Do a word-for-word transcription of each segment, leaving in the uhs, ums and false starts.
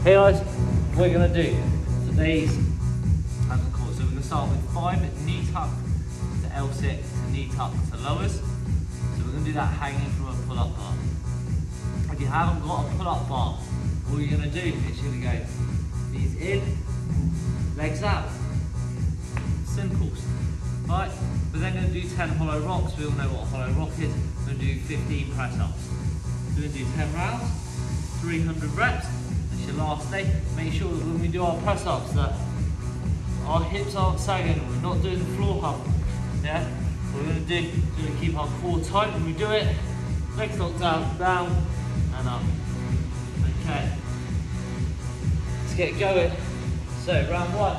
Hey guys, what we're gonna do today's ankle core. So we're gonna start with five knee tuck to L sit to knee tuck to lowers. So we're gonna do that hanging from a pull-up bar. If you haven't got a pull-up bar, all you're gonna do is you're gonna go knees in, legs out. Simple. Right, we're then gonna do ten hollow rocks. We all know what a hollow rock is. We're gonna do fifteen press ups. We're gonna do ten rounds, three hundred reps. That's your last day. Make sure that when we do our press ups that our hips aren't sagging, we're not doing the floor hump. Yeah? What we're gonna do is we're gonna keep our core tight when we do it. Legs locked down, down and up. Okay. Let's get going. So round one.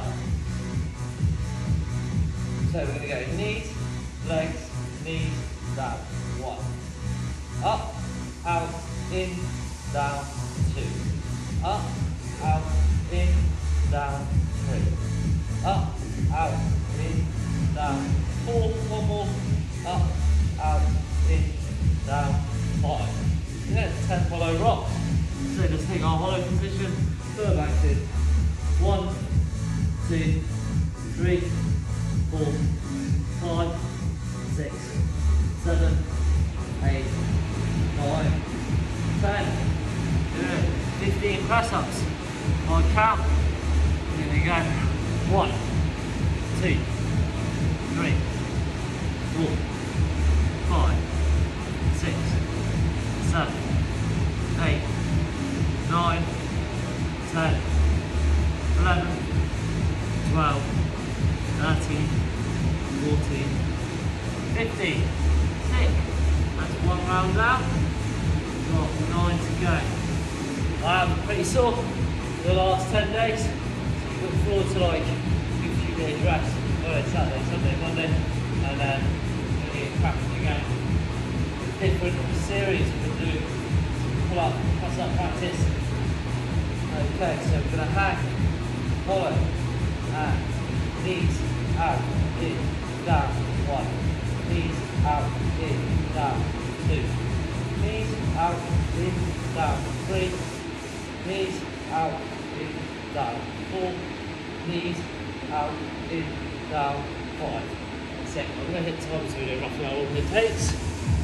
So we're gonna go knees, legs, knees, down. One. Up, out, in, down, two. Up, out, in, down, three. Up, out, in, down, four. One more. Up, out, in, down, five. Yeah, ten hollow rocks. So just take our hollow position, put it back in. One, two, three, four, five, six, seven, eight, nine, ten. Good. fifteen press ups. On count. Here we go. One, two, three, four, five, six, seven, eight, nine, ten, eleven, twelve, thirteen, fourteen, fifteen. Sick. That's one round down. Got nine to go. I'm pretty sore for the last ten days. Look forward to like a few days rest. Alright, Saturday, Sunday, Monday, and then we're gonna get cracking again. Different series we're doing. Pull up, press up practice. Okay, so we're gonna hang, hollow, and knees out, in, down, one. Knees out, in, down, two. Knees out, in, down, three. Knees out, in, down, four. Knees out, in, down, five. That's it. I'm going to hit time so we know roughly how long it takes.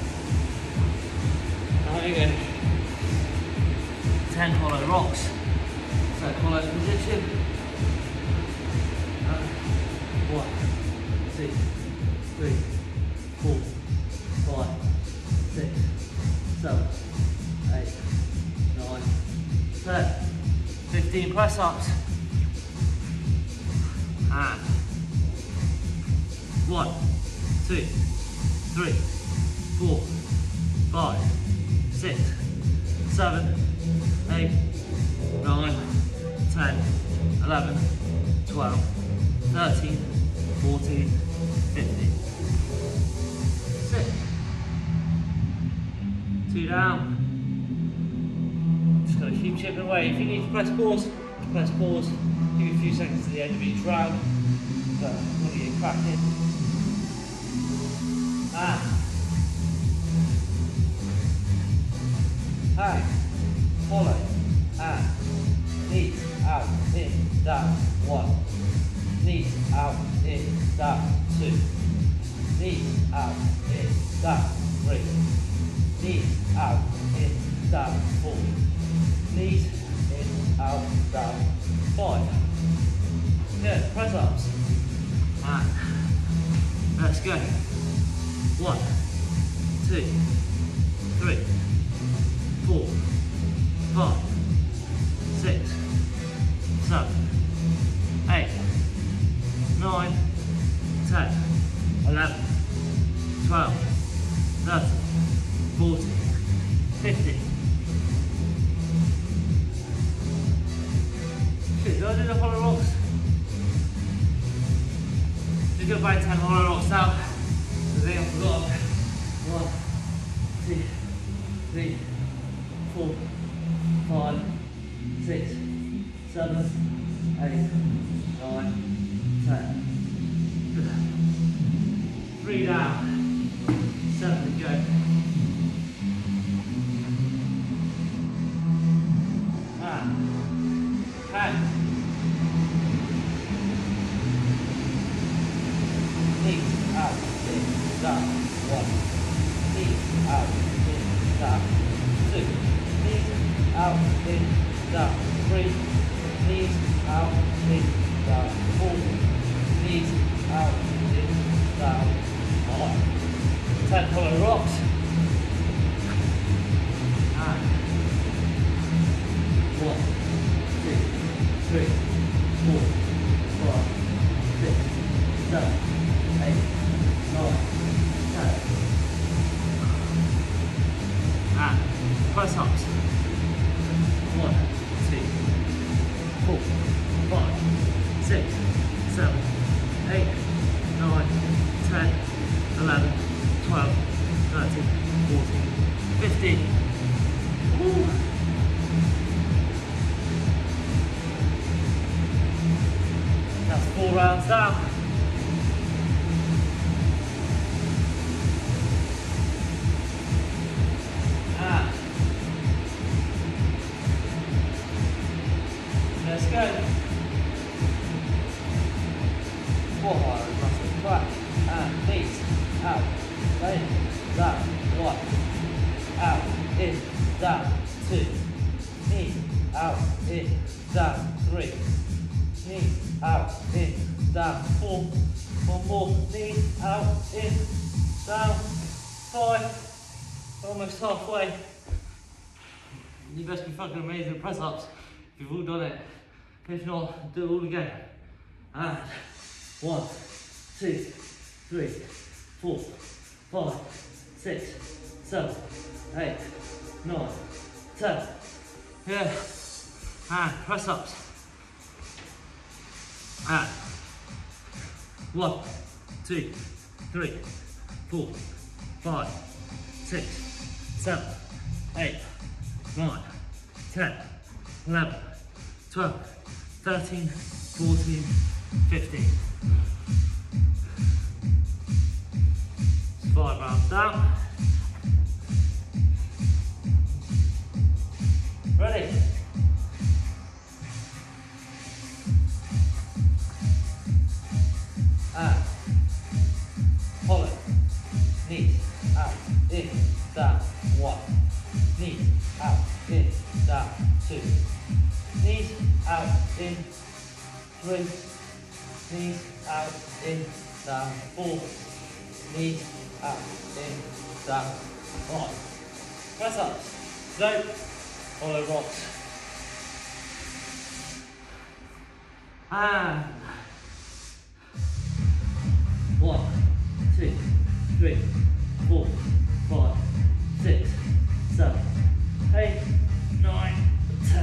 There you go. ten hollow rocks. So hollow position. And one, two, three, four, five, six, seven, eight, nine, ten. fifteen press ups. And one, two, three, four, five, six, seven, eight, nine, ten, eleven, twelve, thirteen, fourteen, fifteen. Six. Two down. Just gotta keep chipping away. If you need to press pause, press pause. Give you a few seconds to the end of each round. But we'll get cracking. And hang, follow, and knees out, in, down, one. Knees out, in, down, two. Knees out, in, down, three. Knees out, in, down, four. Knees in, out, down, five. Good, press ups. And let's go. One, two, three, four, five, six, seven, eight, nine, ten, eleven, twelve, thirteen, fourteen, fifteen. Shit, did I do the hollow rocks? Just go back ten hollow rocks now. I think I forgot. One, two, three, four, five, six, seven, eight, nine, ten. Three down, seven to go. And Hand. Knees out, in, down, one. Knees out, in, down, two. Knees out, in, down, three. Knees out, in, down, four. Knees out, in, down, five. Ten hollow rocks. And one, two, three, four, five, six, seven, eight, nine, ten. And press ups. One, two, four, five, six, seven, eight, nine, ten, eleven, twelve, thirteen, fourteen, fifteen. Woo. That's four rounds down. Ah. Let's go. Four hard muscle back and knees out, in, down, one, out, in, down, two, knee out, in, down, three, knee out, in, down, four, one more, knee out, in, down, five, almost halfway. You best be fucking amazing at press ups if you've all done it. If not, do it all again. And one, two, three, four, five, six, seven, eight, nine, ten. Yeah. And press ups. And one, two, three, four, five, six, seven, eight, nine, ten, eleven, twelve, thirteen, fourteen, fifteen. Five rounds down. Ready? And hollow. Knees out, in, down, one. Knees out, in, down, two. Knees out, in, three. Knees out, in, down, four. Knees out, in, down, five. Press ups. Slow, hollow rocks. And one, two, three, four, five, six, seven, eight, nine, ten.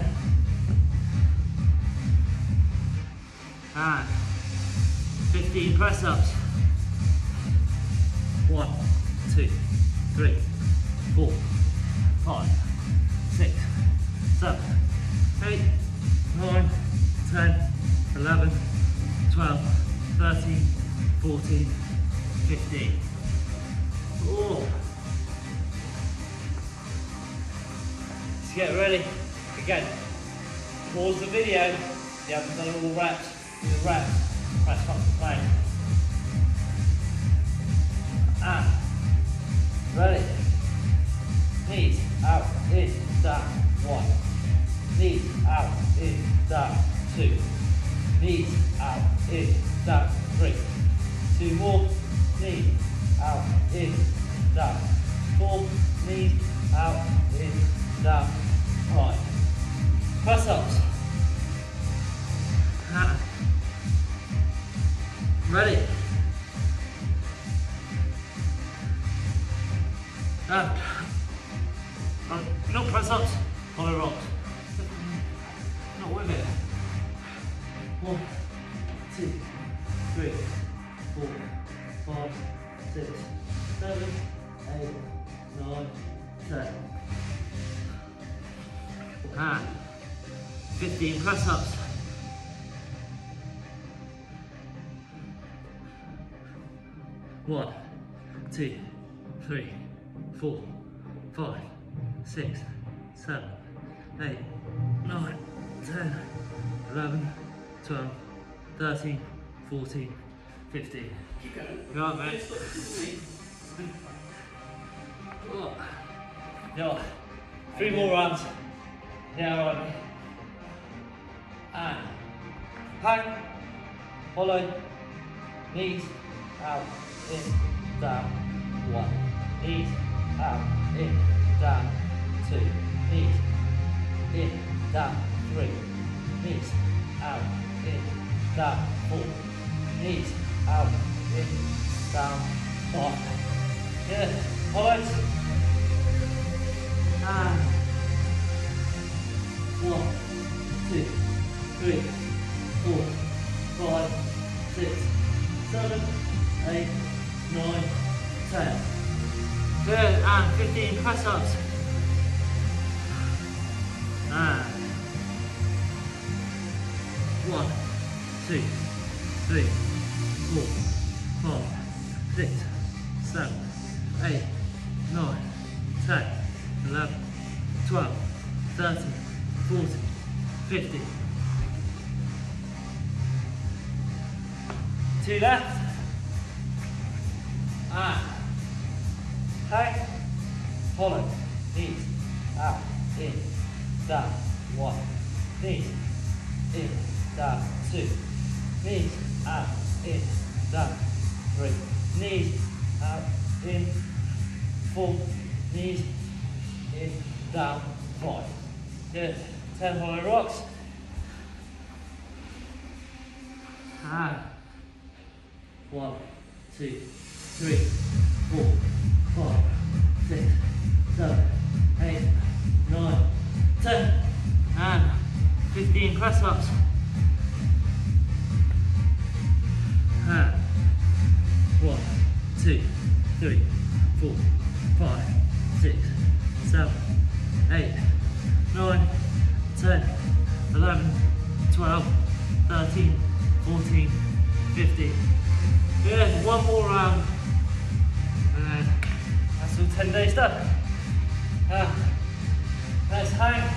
And fifteen press ups. One, two, three, four, five, six, seven, eight, nine, ten, eleven, twelve, thirteen, fourteen, fifteen. Oh. Let's get ready. Again, pause the video. You haven't done all reps. Do the reps. Press up the plane. And ready. Knees out, in, down, one. Knees out, in, down, two. Knees out, in, down, three. Two more. Knees out, in, down. Four. Knees out, in, down, five. Press ups. And ready. And um, no press ups, hollow rocks. Not with it. One, two, three, four, five, six, seven, eight, nine, ten. And fifteen press ups. One, two, three, four, five, six, seven, eight, nine, ten, eleven, twelve, thirteen, fourteen, fifteen. Keep going. Go on, mate. Oh. Yo, three more rounds. Yeah, all right. And hang, follow, knees out, in, down, one. Knees out, in, down, two. Knees in, down, three. Knees out, in, down, four. Knees out, in, down, five. Yeah, follow. And one, two, three, four, five, six, seven, eight, nine, ten. Good, and fifteen press-ups. And one, two, three, four, five, six, seven, eight, nine, ten, eleven, twelve, thirteen, fourteen, fifteen. Two left. And hang, follow, knees, out, in, down, one. Knees, in, down, two. Knees, out, in, down, three. Knees, out, in, four. Knees, in, down, five. Good. Ten hollow rocks. And one, two, three, four, five, six, seven, eight, nine, ten, and fifteen press ups. And one, two, three, four, five, six, seven, eight, nine, ten, eleven, twelve, thirteen, fourteen, fifteen. Good, one more round. And then that's all ten days done. Uh, let's hang.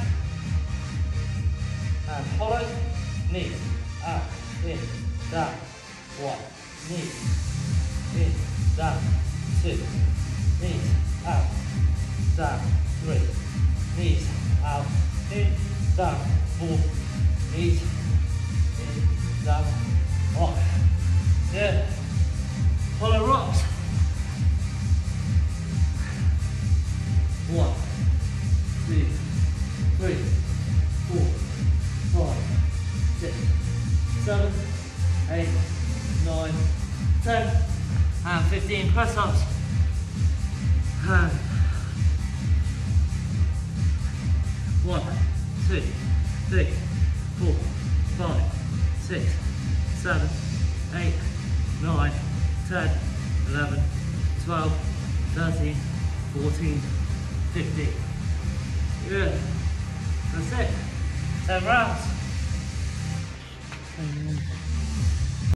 And follow. Knees, out, in, down, one. Knees, in, down, two. Knees, out, down, three. Knees, out, in, down, four. Knees, in, down, one. Yeah. Follow rocks. One, two, three, four, five, six, seven, eight, nine, ten, and fifteen press ups. And one, two, three, four, five, six, seven, eight, nine, ten, eleven, twelve, thirteen, fourteen, fifteen. Good. That's it. ten rounds.